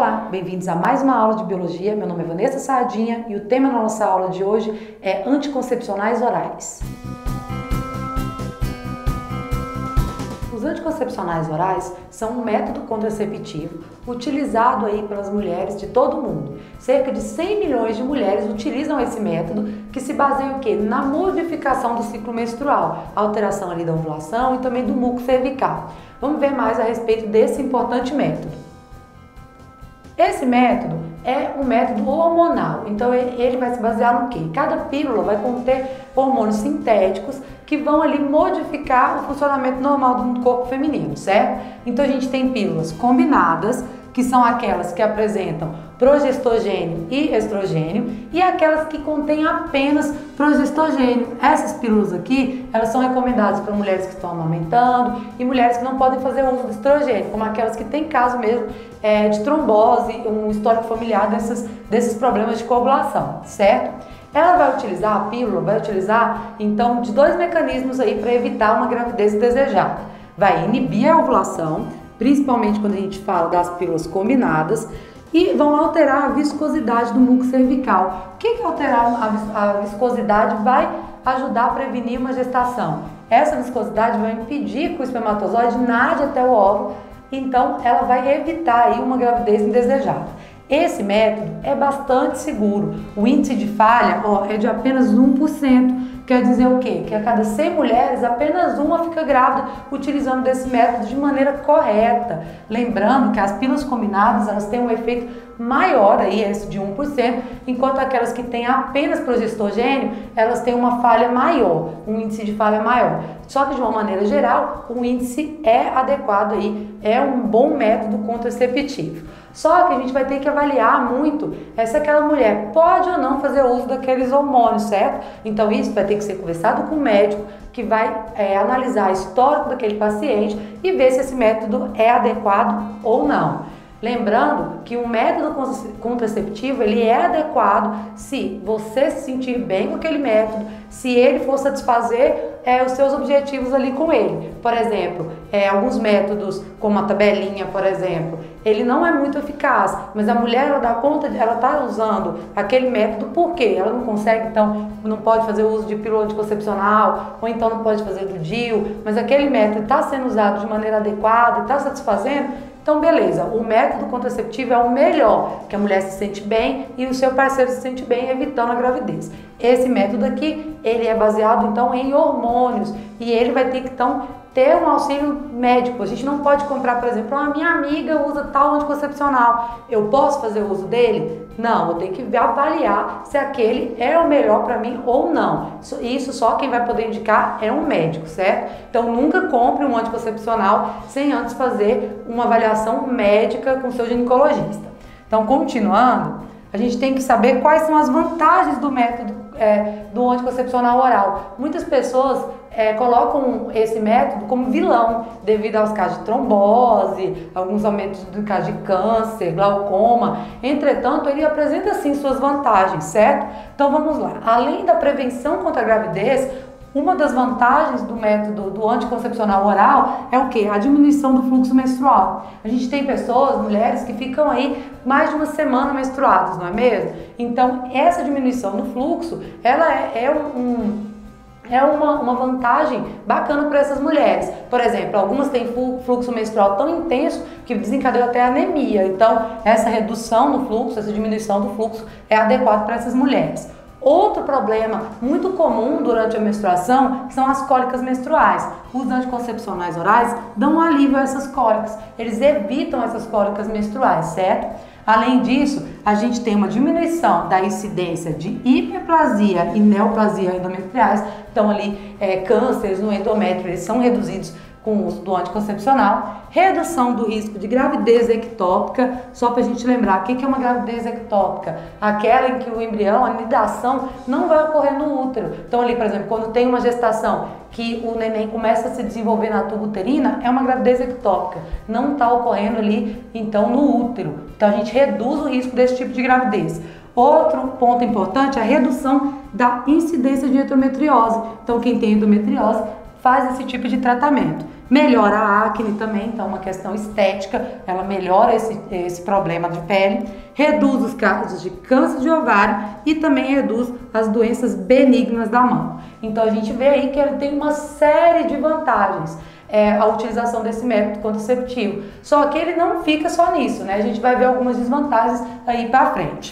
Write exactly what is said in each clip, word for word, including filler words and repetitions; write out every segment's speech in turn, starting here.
Olá, bem-vindos a mais uma aula de Biologia. Meu nome é Vanessa Sardinha e o tema da nossa aula de hoje é anticoncepcionais orais. Os anticoncepcionais orais são um método contraceptivo utilizado aí pelas mulheres de todo o mundo. Cerca de cem milhões de mulheres utilizam esse método, que se baseia em quê? Na modificação do ciclo menstrual, alteração ali da ovulação e também do muco cervical. Vamos ver mais a respeito desse importante método. Esse método é um método hormonal, então ele vai se basear no quê? Cada pílula vai conter hormônios sintéticos que vão ali modificar o funcionamento normal do corpo feminino, certo? Então a gente tem pílulas combinadas, que são aquelas que apresentam progestogênio e estrogênio, e aquelas que contêm apenas progestogênio. Essas pílulas aqui, elas são recomendadas para mulheres que estão amamentando e mulheres que não podem fazer uso do estrogênio, como aquelas que têm caso mesmo é, de trombose, um histórico familiar desses, desses problemas de coagulação, certo? Ela vai utilizar, a pílula vai utilizar, então, de dois mecanismos aí para evitar uma gravidez indesejada. Vai inibir a ovulação, principalmente quando a gente fala das pílulas combinadas, e vão alterar a viscosidade do muco cervical. O que que alterar a viscosidade vai ajudar a prevenir uma gestação? Essa viscosidade vai impedir que o espermatozoide nade até o óvulo, então ela vai evitar aí uma gravidez indesejada. Esse método é bastante seguro. O índice de falha ó, é de apenas um por cento. Quer dizer o quê? Que a cada cem mulheres, apenas uma fica grávida utilizando desse método de maneira correta. Lembrando que as pílulas combinadas, elas têm um efeito maior, aí, esse de um por cento, enquanto aquelas que têm apenas progestogênio, elas têm uma falha maior, um índice de falha maior. Só que de uma maneira geral, o índice é adequado aí, é um bom método contraceptivo. Só que a gente vai ter que avaliar muito se aquela mulher pode ou não fazer uso daqueles hormônios, certo? Então isso vai ter que ser conversado com o médico, que vai é, analisar o histórico daquele paciente e ver se esse método é adequado ou não. Lembrando que o método contraceptivo ele é adequado se você se sentir bem com aquele método, se ele for satisfazer é, os seus objetivos ali com ele. Por exemplo, é, alguns métodos, como a tabelinha, por exemplo, ele não é muito eficaz, mas a mulher ela dá conta, de, ela está usando aquele método porque ela não consegue, então não pode fazer uso de pílula anticoncepcional, ou então não pode fazer do D I U, mas aquele método está sendo usado de maneira adequada e está satisfazendo. Então, beleza, o método contraceptivo é o melhor, que a mulher se sente bem e o seu parceiro se sente bem, evitando a gravidez. Esse método aqui, ele é baseado, então, em hormônios e ele vai ter que, então, ter um auxílio médico. A gente não pode comprar, por exemplo, a minha amiga usa tal anticoncepcional, eu posso fazer uso dele? Não, eu tenho que avaliar se aquele é o melhor para mim ou não. Isso só quem vai poder indicar é um médico, certo? Então nunca compre um anticoncepcional sem antes fazer uma avaliação médica com seu ginecologista. Então, continuando, a gente tem que saber quais são as vantagens do método é, do anticoncepcional oral. Muitas pessoas é, colocam esse método como vilão devido aos casos de trombose, alguns aumentos do caso de câncer, glaucoma. Entretanto, ele apresenta sim suas vantagens, certo? Então vamos lá. Além da prevenção contra a gravidez, uma das vantagens do método do anticoncepcional oral é o que? A diminuição do fluxo menstrual. A gente tem pessoas, mulheres, que ficam aí mais de uma semana menstruadas, não é mesmo? Então, essa diminuição do fluxo, ela é, é um... É uma, uma vantagem bacana para essas mulheres. Por exemplo, algumas têm fluxo menstrual tão intenso que desencadeia até anemia. Então, essa redução do fluxo, essa diminuição do fluxo é adequado para essas mulheres. Outro problema muito comum durante a menstruação são as cólicas menstruais. Os anticoncepcionais orais dão um alívio a essas cólicas. Eles evitam essas cólicas menstruais, certo? Além disso, a gente tem uma diminuição da incidência de hiperplasia e neoplasia endometriais. Então ali, é, cânceres no endométrio, eles são reduzidos com o uso do anticoncepcional. Redução do risco de gravidez ectópica, só para a gente lembrar, o que é uma gravidez ectópica? Aquela em que o embrião, a nidação, não vai ocorrer no útero. Então ali, por exemplo, quando tem uma gestação que o neném começa a se desenvolver na tuba uterina, é uma gravidez ectópica. Não está ocorrendo ali, então, no útero. Então a gente reduz o risco desse tipo de gravidez. Outro ponto importante é a redução da incidência de endometriose. Então quem tem endometriose faz esse tipo de tratamento. Melhora a acne também, então uma questão estética, ela melhora esse, esse problema de pele, reduz os casos de câncer de ovário e também reduz as doenças benignas da mama. Então a gente vê aí que ele tem uma série de vantagens. É, a utilização desse método contraceptivo. Só que ele não fica só nisso, né? A gente vai ver algumas desvantagens aí pra frente.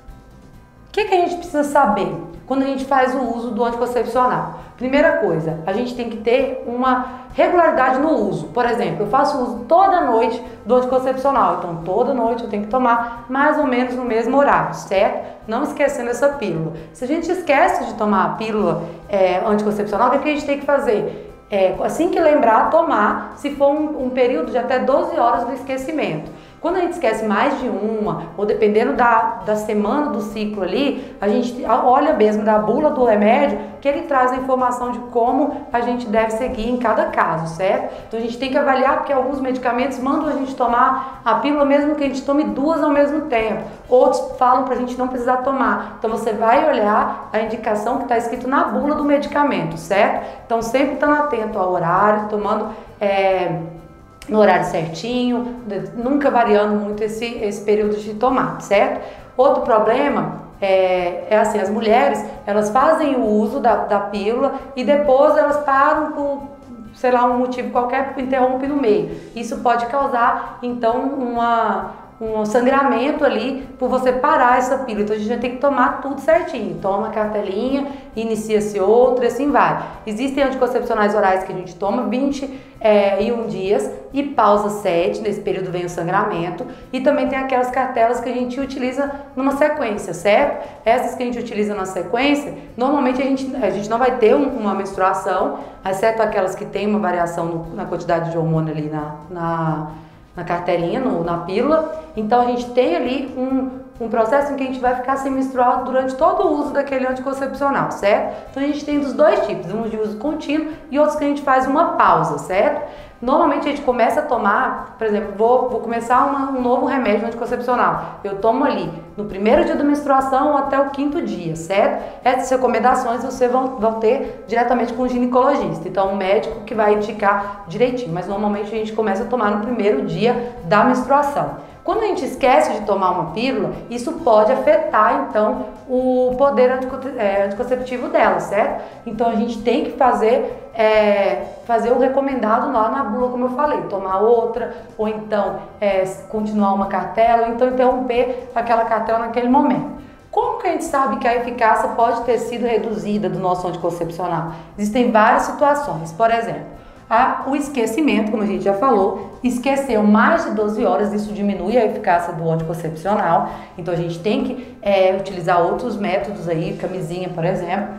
O que, que a gente precisa saber quando a gente faz o uso do anticoncepcional? Primeira coisa, a gente tem que ter uma regularidade no uso. Por exemplo, eu faço uso toda noite do anticoncepcional, então toda noite eu tenho que tomar mais ou menos no mesmo horário, certo? Não esquecendo essa pílula. Se a gente esquece de tomar a pílula é, anticoncepcional, o que, que a gente tem que fazer? É, assim que lembrar, tomar, se for um, um período de até doze horas do esquecimento. Quando a gente esquece mais de uma, ou dependendo da, da semana do ciclo ali, a gente olha mesmo da bula do remédio, que ele traz a informação de como a gente deve seguir em cada caso, certo? Então a gente tem que avaliar, porque alguns medicamentos mandam a gente tomar a pílula mesmo que a gente tome duas ao mesmo tempo. Outros falam pra gente não precisar tomar. Então você vai olhar a indicação que está escrito na bula do medicamento, certo? Então sempre estando atento ao horário, tomando... É, no horário certinho, nunca variando muito esse, esse período de tomar, certo? Outro problema é, é assim, as mulheres, elas fazem o uso da, da pílula e depois elas param por, sei lá, um motivo qualquer, interrompe no meio. Isso pode causar, então, uma... um sangramento ali por você parar essa pílula. Então a gente vai ter que tomar tudo certinho. Toma a cartelinha, inicia-se outra e assim vai. Existem anticoncepcionais orais que a gente toma vinte e um dias e pausa sete, nesse período vem o sangramento. E também tem aquelas cartelas que a gente utiliza numa sequência, certo? Essas que a gente utiliza na sequência, normalmente a gente, a gente não vai ter um, uma menstruação, exceto aquelas que tem uma variação no, na quantidade de hormônio ali na... na na cartelinha, no, na pílula. Então a gente tem ali um, um processo em que a gente vai ficar sem menstruar durante todo o uso daquele anticoncepcional, certo? Então a gente tem dos dois tipos, uns de uso contínuo e outros que a gente faz uma pausa, certo? Normalmente a gente começa a tomar, por exemplo, vou, vou começar uma, um novo remédio anticoncepcional. Eu tomo ali no primeiro dia da menstruação até o quinto dia, certo? Essas recomendações vocês vão, vão ter diretamente com o ginecologista. Então, um médico que vai indicar direitinho. Mas normalmente a gente começa a tomar no primeiro dia da menstruação. Quando a gente esquece de tomar uma pílula, isso pode afetar, então, o poder anticonceptivo dela, certo? Então, a gente tem que fazer, é, fazer o recomendado lá na bula, como eu falei, tomar outra, ou então é, continuar uma cartela, ou então interromper aquela cartela naquele momento. Como que a gente sabe que a eficácia pode ter sido reduzida do nosso anticoncepcional? Existem várias situações, por exemplo, Ah, o esquecimento, como a gente já falou, esqueceu mais de doze horas, isso diminui a eficácia do anticoncepcional, então a gente tem que é, utilizar outros métodos aí, camisinha, por exemplo.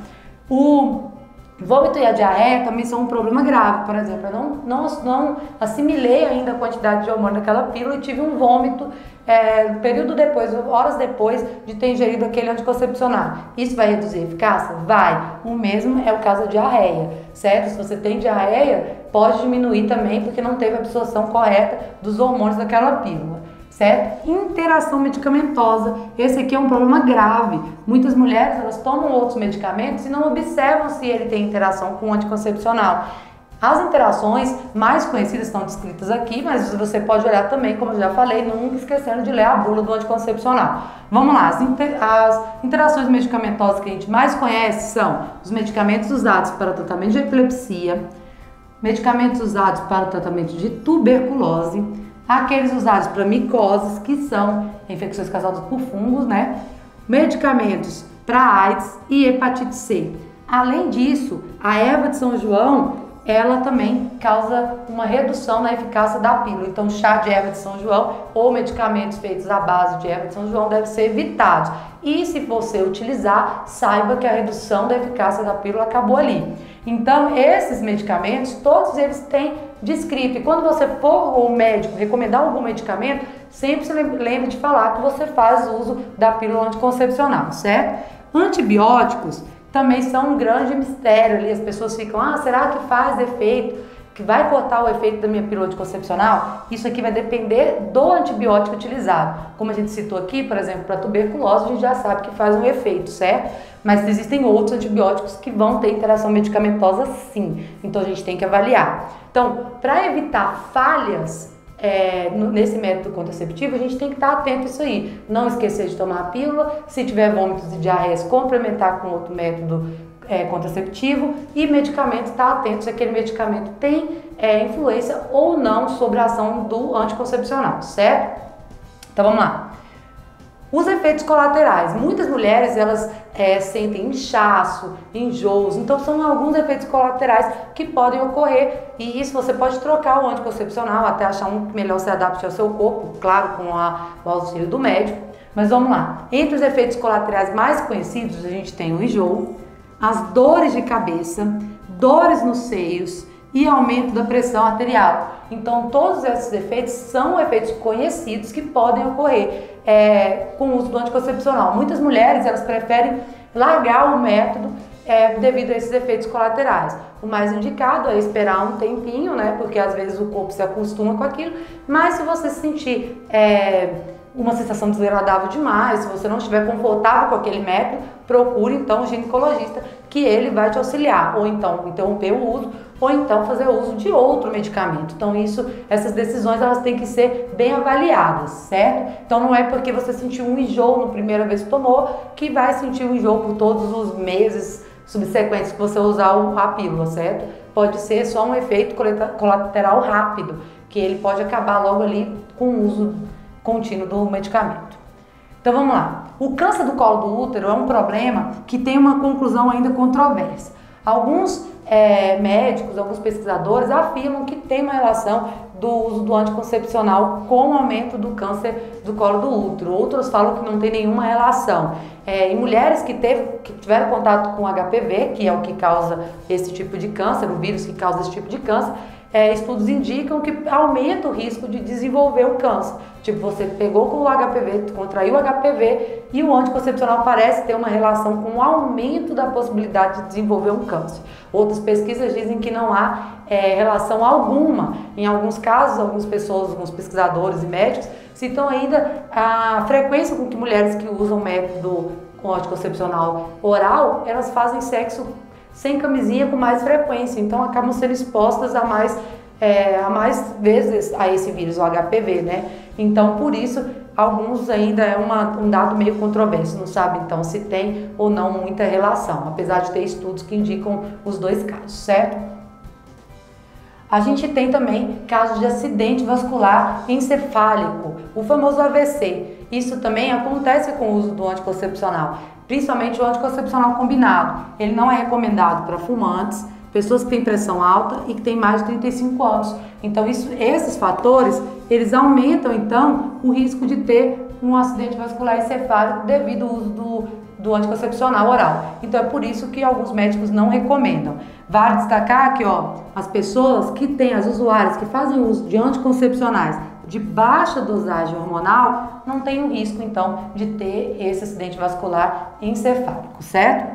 O vômito e a diarreia também são um problema grave, por exemplo, eu não, não, não assimilei ainda a quantidade de hormônio daquela pílula e tive um vômito é, período depois, horas depois de ter ingerido aquele anticoncepcional. Isso vai reduzir a eficácia? Vai. O mesmo é o caso da diarreia, certo? Se você tem diarreia, pode diminuir também porque não teve absorção correta dos hormônios daquela pílula, certo? Interação medicamentosa. Esse aqui é um problema grave. Muitas mulheres, elas tomam outros medicamentos e não observam se ele tem interação com o anticoncepcional. As interações mais conhecidas estão descritas aqui, mas você pode olhar também, como eu já falei, nunca esquecendo de ler a bula do anticoncepcional. Vamos lá, as, inter as interações medicamentosas que a gente mais conhece são os medicamentos usados para o tratamento de epilepsia, medicamentos usados para o tratamento de tuberculose, aqueles usados para micoses, que são infecções causadas por fungos, né? Medicamentos para AIDS e hepatite C. Além disso, a erva de São João, ela também causa uma redução na eficácia da pílula. Então, chá de erva de São João ou medicamentos feitos à base de erva de São João devem ser evitados. E se você utilizar, saiba que a redução da eficácia da pílula acabou ali. Então, esses medicamentos, todos eles têm descrito. E quando você for ao médico recomendar algum medicamento, sempre se lembre de falar que você faz uso da pílula anticoncepcional, certo? Antibióticos também são um grande mistério ali, as pessoas ficam, ah, será que faz efeito? que vai cortar o efeito da minha pílula anticoncepcional? Isso aqui vai depender do antibiótico utilizado. Como a gente citou aqui, por exemplo, para tuberculose, a gente já sabe que faz um efeito, certo? Mas existem outros antibióticos que vão ter interação medicamentosa sim, então a gente tem que avaliar. Então, para evitar falhas é, nesse método contraceptivo, a gente tem que estar atento a isso aí. Não esquecer de tomar a pílula, se tiver vômitos e diarreias, complementar com outro método É, contraceptivo, e medicamento, estar atento se aquele medicamento tem é, influência ou não sobre a ação do anticoncepcional, certo? Então vamos lá. Os efeitos colaterais. Muitas mulheres elas é, sentem inchaço, enjoos, então são alguns efeitos colaterais que podem ocorrer, e isso você pode trocar o anticoncepcional até achar um que melhor se adapte ao seu corpo, claro, com a, o auxílio do médico. Mas vamos lá. Entre os efeitos colaterais mais conhecidos, a gente tem o enjoo, as dores de cabeça, dores nos seios e aumento da pressão arterial. Então, todos esses efeitos são efeitos conhecidos que podem ocorrer é, com o uso do anticoncepcional. Muitas mulheres, elas preferem largar o método é, devido a esses efeitos colaterais. O mais indicado é esperar um tempinho, né? Porque às vezes o corpo se acostuma com aquilo, mas se você se sentir é, uma sensação desagradável demais, se você não estiver confortável com aquele método, procure então um ginecologista, que ele vai te auxiliar, ou então interromper o uso, ou então fazer uso de outro medicamento. Então isso, essas decisões elas têm que ser bem avaliadas, certo? Então não é porque você sentiu um enjoo na primeira vez que tomou, que vai sentir um enjoo por todos os meses subsequentes que você usar a pílula, certo? Pode ser só um efeito colateral rápido, que ele pode acabar logo ali com o uso contínuo do medicamento. Então vamos lá. O câncer do colo do útero é um problema que tem uma conclusão ainda controversa. Alguns é, médicos, alguns pesquisadores afirmam que tem uma relação do uso do anticoncepcional com o aumento do câncer do colo do útero. Outros falam que não tem nenhuma relação. É, em mulheres que, teve, que tiveram contato com H P V, que é o que causa esse tipo de câncer, o vírus que causa esse tipo de câncer, É, estudos indicam que aumenta o risco de desenvolver o câncer. Tipo, você pegou com o H P V, contraiu o H P V e o anticoncepcional parece ter uma relação com o aumento da possibilidade de desenvolver um câncer. Outras pesquisas dizem que não há é, relação alguma. Em alguns casos, algumas pessoas, alguns pesquisadores e médicos citam ainda a frequência com que mulheres que usam método anticoncepcional oral, elas fazem sexo sem camisinha com mais frequência, então acabam sendo expostas a mais, é, a mais vezes a esse vírus, o H P V, né? Então, por isso, alguns ainda é uma, um dado meio controverso, não sabe então se tem ou não muita relação, apesar de ter estudos que indicam os dois casos, certo? A gente tem também casos de acidente vascular encefálico, o famoso A V C. Isso também acontece com o uso do anticoncepcional, principalmente o anticoncepcional combinado. Ele não é recomendado para fumantes, pessoas que têm pressão alta e que têm mais de trinta e cinco anos. Então, isso, esses fatores, eles aumentam, então, o risco de ter um acidente vascular encefálico devido ao uso do, do anticoncepcional oral. Então, é por isso que alguns médicos não recomendam. Vale destacar que, ó, as pessoas que têm, as usuárias que fazem uso de anticoncepcionais de baixa dosagem hormonal, não tem o risco, então, de ter esse acidente vascular encefálico, certo?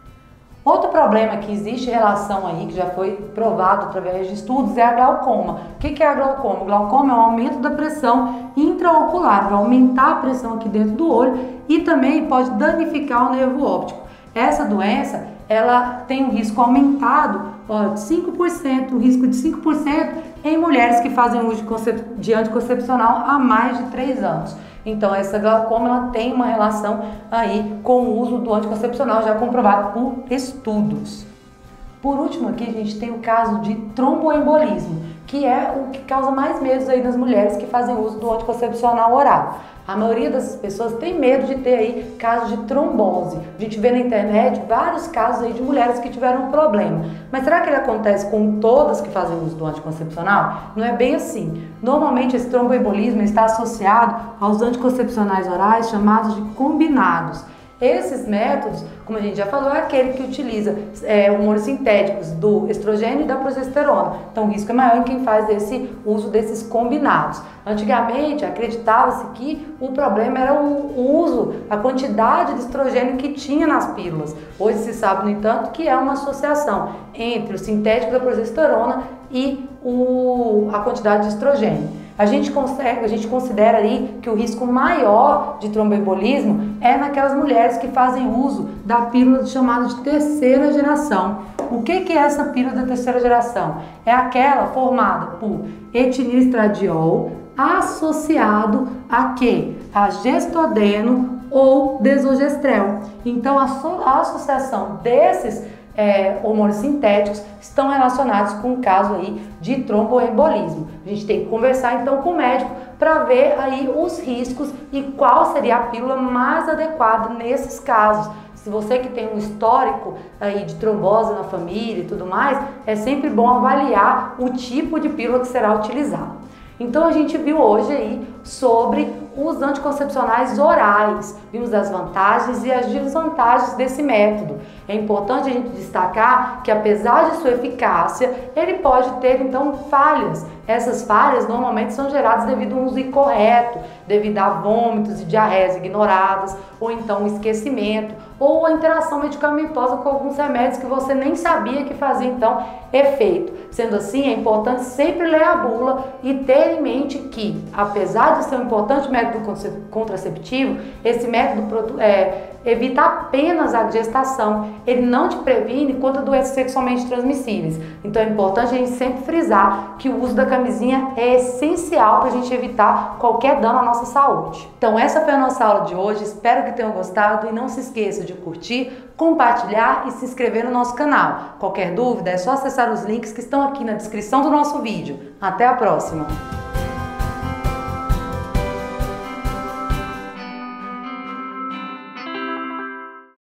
Outro problema que existe relação aí, que já foi provado através de estudos, é a glaucoma. O que é a glaucoma? O glaucoma é um aumento da pressão intraocular, vai aumentar a pressão aqui dentro do olho e também pode danificar o nervo óptico. Essa doença, ela tem um risco aumentado, ó, de cinco por cento, o risco de cinco por cento em mulheres que fazem uso de anticoncepcional há mais de três anos. Então, essa glaucoma ela tem uma relação aí com o uso do anticoncepcional, já comprovado por estudos. Por último aqui, a gente tem o caso de tromboembolismo, que é o que causa mais medo aí nas mulheres que fazem uso do anticoncepcional oral. A maioria dessas pessoas tem medo de ter aí casos de trombose. A gente vê na internet vários casos aí de mulheres que tiveram um problema. Mas será que ele acontece com todas que fazem uso do anticoncepcional? Não é bem assim. Normalmente esse tromboembolismo está associado aos anticoncepcionais orais chamados de combinados. Esses métodos, como a gente já falou, é aquele que utiliza é, hormônios sintéticos do estrogênio e da progesterona. Então o risco é maior em quem faz esse uso desses combinados. Antigamente acreditava-se que o problema era o uso, a quantidade de estrogênio que tinha nas pílulas. Hoje se sabe, no entanto, que é uma associação entre o sintético da progesterona e o, a quantidade de estrogênio. A gente, consegue, a gente considera aí que o risco maior de tromboembolismo é naquelas mulheres que fazem uso da pílula chamada de terceira geração. O que, que é essa pílula da terceira geração? É aquela formada por etinilestradiol associado a quê? A gestodeno ou desogestrel. Então a, so, a associação desses É, hormônios sintéticos estão relacionados com o caso aí de tromboembolismo. A gente tem que conversar então com o médico para ver aí os riscos e qual seria a pílula mais adequada nesses casos. Se você que tem um histórico aí de trombose na família e tudo mais, é sempre bom avaliar o tipo de pílula que será utilizada. Então a gente viu hoje aí sobre os anticoncepcionais orais, vimos as vantagens e as desvantagens desse método. É importante a gente destacar que apesar de sua eficácia, ele pode ter então falhas. Essas falhas normalmente são geradas devido a um uso incorreto, devido a vômitos e diarreias ignoradas, ou então esquecimento, ou a interação medicamentosa com alguns remédios que você nem sabia que fazia então efeito. Sendo assim, é importante sempre ler a bula e ter em mente que, apesar de ser um importante método contraceptivo, esse método é, evita apenas a gestação, ele não te previne contra doenças sexualmente transmissíveis. Então é importante a gente sempre frisar que o uso da camisinha é essencial para a gente evitar qualquer dano à nossa saúde. Então essa foi a nossa aula de hoje, espero que tenham gostado e não se esqueça de curtir, compartilhar e se inscrever no nosso canal. Qualquer dúvida é só acessar os links que estão aqui na descrição do nosso vídeo. Até a próxima!